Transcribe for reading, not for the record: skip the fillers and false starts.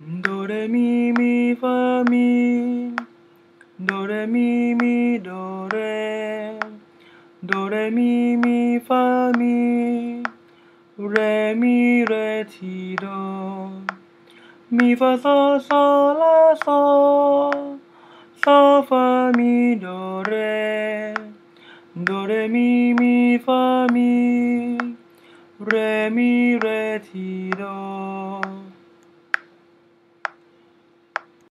Do re mi mi fa mi, do re mi mi do re mi fa mi, re ti do, mi fa fa mi do re mi fa mi, re ti do.